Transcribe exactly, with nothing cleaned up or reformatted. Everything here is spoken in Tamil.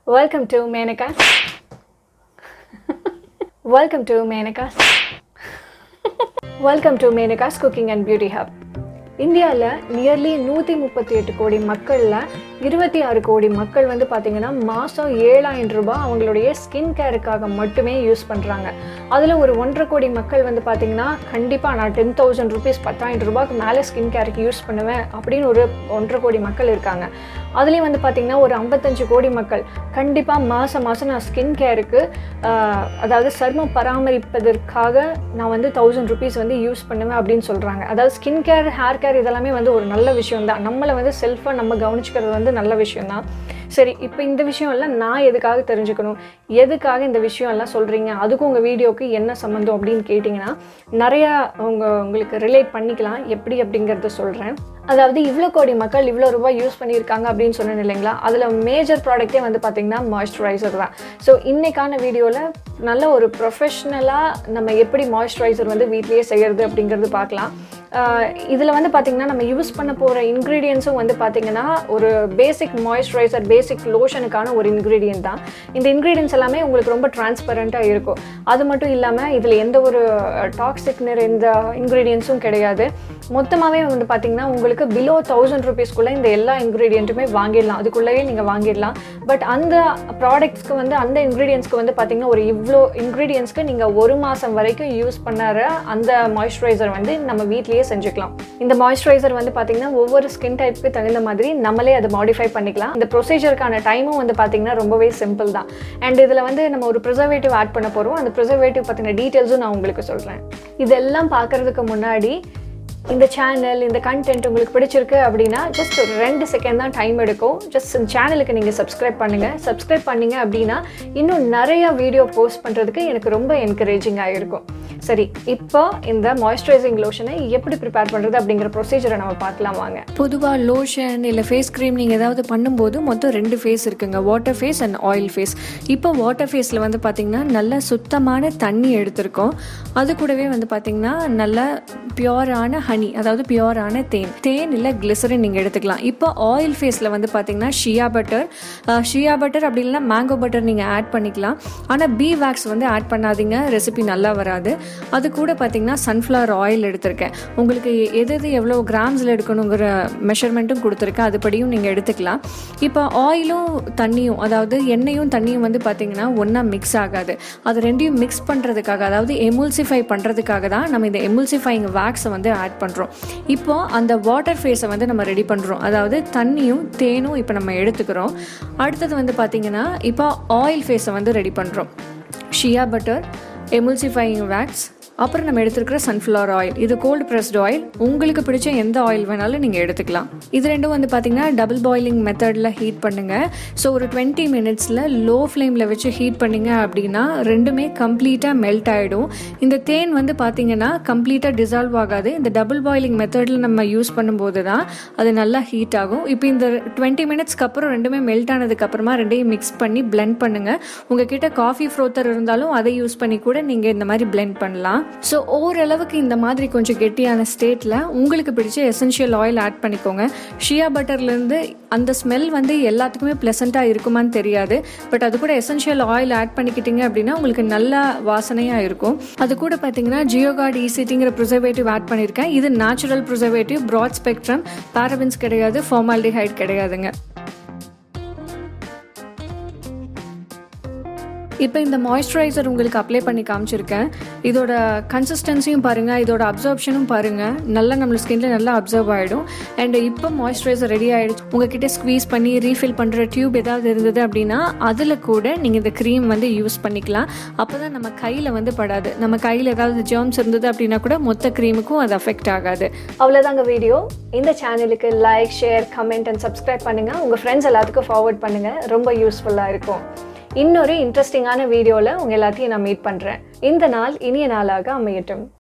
Welcome to Menaka's. Welcome to Menaka's. Welcome to Menaka's Cooking and Beauty Hub. இந்தியால நியர்லி நூற்றி முப்பத்தி எட்டு கோடி மக்கள்ல இருபத்தி ஆறு கோடி மக்கள் வந்து பாத்தீங்கன்னா மாசம் ஏழாயிரம் ரூபாய் அவங்களுடைய ஸ்கின் கேருக்காக மட்டுமே யூஸ் பண்றாங்க. அதுல ஒரு ஒன்றரை கோடி மக்கள் வந்து பாத்தீங்கன்னா கண்டிப்பா நான் டென் தௌசண்ட் ருபீஸ் பத்தாயிரம் ரூபாய்க்கு மேலே ஸ்கின் கேருக்கு யூஸ் பண்ணுவேன் அப்படின்னு ஒரு ஒன்றரை கோடி மக்கள் இருக்காங்க. அதுலேயும் வந்து பார்த்திங்கன்னா ஒரு ஐம்பத்தஞ்சு கோடி மக்கள் கண்டிப்பாக மாதம் மாதம் நான் ஸ்கின் கேருக்கு அதாவது சருமம் பராமரிப்பதற்காக நான் வந்து தௌசண்ட் ருபீஸ் வந்து யூஸ் பண்ணுவேன் அப்படின்னு சொல்கிறாங்க. அதாவது ஸ்கின் கேர், ஹேர் கேர் இதெல்லாமே வந்து ஒரு நல்ல விஷயம் தான். நம்மளை வந்து செல்ஃபாக நம்ம கவனிச்சுக்கிறது வந்து நல்ல விஷயம் தான். சரி, இப்போ இந்த விஷயம் எல்லாம் நான் எதுக்காக தெரிஞ்சுக்கணும், எதுக்காக இந்த விஷயம் எல்லாம் சொல்கிறீங்க, அதுக்கும் உங்கள் வீடியோவுக்கு என்ன சம்மந்தம் அப்படின்னு கேட்டிங்கன்னா நிறையா உங்க உங்களுக்கு ரிலேட் பண்ணிக்கலாம். எப்படி அப்படிங்கிறத சொல்கிறேன். அதாவது இவ்வளோ கோடி மக்கள் இவ்வளோ ரூபாய் யூஸ் பண்ணியிருக்காங்க அப்படின்னு சொன்னேன் இல்லைங்களா, அதில் மேஜர் ப்ராடக்டே வந்து பார்த்திங்கன்னா மாய்ஸ்சரைசர் தான். ஸோ இன்றைக்கான வீடியோவில் நல்ல ஒரு ப்ரொஃபஷ்னலாக நம்ம எப்படி மாய்ஸ்சரைசர் வந்து வீட்லேயே செய்கிறது அப்படிங்கிறது பார்க்கலாம். இதில் வந்து பார்த்திங்கன்னா நம்ம யூஸ் பண்ண போகிற இன்க்ரீடியன்ஸும் வந்து பார்த்திங்கன்னா ஒரு பேசிக் மாய்ஸ்சரைசர், பேசிக் லோஷனுக்கான ஒரு இன்க்ரீடியன்ட் தான். இந்த இன்க்ரீடியன்ஸ் எல்லாமே உங்களுக்கு ரொம்ப டிரான்ஸ்பரண்ட்டாக இருக்கும். அது மட்டும் இல்லாமல் இதில் எந்த ஒரு டாக்ஸிக் நிறைந்த இன்க்ரீடியன்ஸும் கிடையாது. மொத்தமாகவே வந்து பார்த்திங்கன்னா உங்களுக்கு பிலோ தௌசண்ட் ருபீஸ்க்குள்ளே இந்த எல்லா இன்க்ரீடியண்ட்டுமே வாங்கிடலாம், அதுக்குள்ளேயே நீங்கள் வாங்கிடலாம். பட் அந்த ப்ராடக்ட்ஸ்க்கு வந்து அந்த இன்க்ரீடியன்ஸ்க்கு வந்து பார்த்திங்கன்னா ஒரு இவ்வளோ இன்க்ரீடியன்ஸ்க்கு நீங்கள் ஒரு மாதம் வரைக்கும் யூஸ் பண்ணுற அந்த மாய்ஸ்சரைசர் வந்து நம்ம வீட்லேயே செஞ்சுக்கலாம். இந்த மாய்ஸ்சரைசர் வந்து பார்த்திங்கன்னா ஒவ்வொரு ஸ்கின் டைப்புக்கு தகுந்த மாதிரி நம்மளே அதை மாடிஃபை பண்ணிக்கலாம். இந்த ப்ரொசீஜருக்கான டைமும் வந்து பார்த்திங்கன்னா ரொம்பவே சிம்பிள் தான். அண்ட் இதில் வந்து நம்ம ஒரு ப்ரிசர்வேட்டிவ் ஆட் பண்ண போகிறோம். அந்த ப்ரிசர்வேட்டிவ் பற்றின டீட்டெயில்ஸும் நான் உங்களுக்கு சொல்கிறேன். இதெல்லாம் பார்க்குறதுக்கு முன்னாடி இந்த சேனல், இந்த கண்டென்ட் உங்களுக்கு பிடிச்சிருக்கு அப்படின்னா ஜஸ்ட் ஒரு ரெண்டு செகண்ட் தான் டைம் எடுக்கும். ஜஸ்ட் இந்த சேனலுக்கு நீங்கள் சப்ஸ்கிரைப் பண்ணுங்கள். சப்ஸ்கிரைப் பண்ணிங்க அப்படின்னா இன்னும் நிறையா வீடியோ போஸ்ட் பண்ணுறதுக்கு எனக்கு ரொம்ப என்கரேஜிங்காக இருக்கும். சரி, இப்போ இந்த மாய்ஸ்சரைசிங் லோஷனை எப்படி ப்ரிப்பேர் பண்ணுறது அப்படிங்கிற ப்ரொசீஜரை நம்ம பார்க்கலாம் வாங்க. பொதுவாக லோஷன் இல்லை ஃபேஸ் க்ரீம் நீங்கள் ஏதாவது பண்ணும்போது மொத்தம் ரெண்டு ஃபேஸ் இருக்குங்க, water phase and oil phase. இப்போ வாட்டர் ஃபேஸில் வந்து பார்த்திங்கன்னா நல்ல சுத்தமான தண்ணி எடுத்திருக்கோம். அது கூடவே வந்து பார்த்திங்கன்னா நல்ல பியூரான ஹனி, அதாவது பியூரான தேன் தேன் இல்லை கிளிசரின் நீங்கள் எடுத்துக்கலாம். இப்போ ஆயில் ஃபேஸில் வந்து பார்த்திங்கன்னா ஷியா பட்டர் ஷியா பட்டர் அப்படி இல்லைன்னா மேங்கோ பட்டர் நீங்கள் ஆட் பண்ணிக்கலாம். ஆனால் பீ வேக்ஸ் வந்து ஆட் பண்ணாதீங்க, ரெசிபி நல்லா வராது. அது கூட பார்த்திங்கன்னா சன்ஃப்ளவர் ஆயில் எடுத்திருக்கேன். உங்களுக்கு எது எது எவ்வளோ கிராம்ஸில் எடுக்கணுங்கிற மெஷர்மெண்ட்டும் கொடுத்துருக்கேன், அதுபடியும் நீங்கள் எடுத்துக்கலாம். இப்போ ஆயிலும் தண்ணியும், அதாவது எண்ணெயும் தண்ணியும் வந்து பார்த்திங்கன்னா ஒன்றா மிக்ஸ் ஆகாது. அது ரெண்டையும் மிக்ஸ் பண்ணுறதுக்காக, அதாவது எமுல்சிஃபை பண்ணுறதுக்காக தான் நம்ம இந்த எமுல்சிஃபைங் வேக்ஸை வந்து ஆட் பண்ணுறோம். இப்போ அந்த வாட்டர் ஃபேஸை வந்து நம்ம ரெடி பண்ணுறோம். அதாவது தண்ணியும் தேனும் இப்போ நம்ம எடுத்துக்கிறோம். அடுத்தது வந்து பார்த்திங்கன்னா இப்போ ஆயில் ஃபேஸை வந்து ரெடி பண்ணுறோம். ஷியா பட்டர், எமுல்சிஃபையிங் வேக்ஸ், அப்புறம் நம்ம எடுத்துருக்கிற சன்ஃப்ளவர் ஆயில். இது கோல்டு ப்ரெஸ்ட் ஆயில். உங்களுக்கு பிடிச்ச எந்த ஆயில் வேணாலும் நீங்கள் எடுத்துக்கலாம். இது ரெண்டும் வந்து பார்த்திங்கன்னா டபுள் பாயிலிங் மெத்தடில் ஹீட் பண்ணுங்கள். ஸோ ஒரு டுவெண்ட்டி மினிட்ஸில் லோ ஃப்ளேமில் வச்சு ஹீட் பண்ணிங்க அப்படின்னா ரெண்டுமே கம்ப்ளீட்டாக மெல்ட் ஆகிடும். இந்த தேன் வந்து பார்த்திங்கன்னா கம்ப்ளீட்டாக டிசால்வ் ஆகாது. இந்த டபுள் பாயிலிங் மெத்தடில் நம்ம யூஸ் பண்ணும்போது தான் அது நல்லா ஹீட் ஆகும். இப்போ இந்த டுவெண்ட்டி மினிட்ஸ்க்கு அப்புறம் ரெண்டுமே மெல்ட் ஆனதுக்கப்புறமா ரெண்டையும் மிக்ஸ் பண்ணி பிளெண்ட் பண்ணுங்கள். உங்ககிட்ட காஃபி ஃப்ரோத்தர் இருந்தாலும் அதை யூஸ் பண்ணி கூட நீங்கள் இந்த மாதிரி பிளெண்ட் பண்ணலாம். ஸோ ஓரளவுக்கு இந்த மாதிரி கொஞ்சம் கெட்டியான ஸ்டேட்டில் உங்களுக்கு பிடிச்ச எசென்ஷியல் ஆயில் ஆட் பண்ணிக்கோங்க. ஷியா பட்டர்லேருந்து அந்த ஸ்மெல் வந்து எல்லாத்துக்குமே ப்ளசண்ட்டாக இருக்குமான்னு தெரியாது. பட் அது கூட எசென்ஷியல் ஆயில் ஆட் பண்ணிக்கிட்டீங்க அப்படின்னா உங்களுக்கு நல்ல வாசனையாக இருக்கும். அது கூட பார்த்தீங்கன்னா ஜியோகார்ட் இசிடிங்கிற ப்ரிசர்வேட்டிவ் ஆட் பண்ணியிருக்கேன். இது natural preservative, broad spectrum, parabens கிடையாது, ஃபார்மால்டிஹைட் கிடையாதுங்க. இப்போ இந்த மாய்ஸ்சரைசர் உங்களுக்கு அப்ளை பண்ணி காமிச்சிருக்கேன். இதோட கன்சிஸ்டன்சியும் பாருங்கள், இதோட அப்சர்ப்ஷனும் பாருங்கள், நல்லா நம்ம ஸ்கின்ல நல்லா அப்சர்வ் ஆகிடும். அண்ட் இப்போ மாய்ஸ்சரைசர் ரெடி ஆகிடுச்சு. உங்ககிட்ட ஸ்க்வீஸ் பண்ணி ரீஃபில் பண்ணுற டியூப் ஏதாவது இருந்தது அப்படின்னா அதில் கூட நீங்கள் இந்த க்ரீம் வந்து யூஸ் பண்ணிக்கலாம். அப்போ தான் நம்ம கையில் வந்து படாது. நம்ம கையில் ஏதாவது ஜெர்ம்ஸ் இருந்தது அப்படின்னா கூட மொத்த க்ரீமுக்கும் அது அஃபெக்ட் ஆகாது. அவ்வளோதாங்க வீடியோ. இந்த சேனலுக்கு like, share, comment and subscribe பண்ணுங்கள். உங்கள் ஃப்ரெண்ட்ஸ் எல்லாத்துக்கும் ஃபார்வர்ட் பண்ணுங்கள், ரொம்ப யூஸ்ஃபுல்லாக இருக்கும். இன்னொரு இன்ட்ரெஸ்டிங்கான வீடியோவில் உங்கள் எல்லாத்தையும் நான் மீட் பண்ணுறேன். இந்த நாள் இனிய நாளாக அமையட்டும்.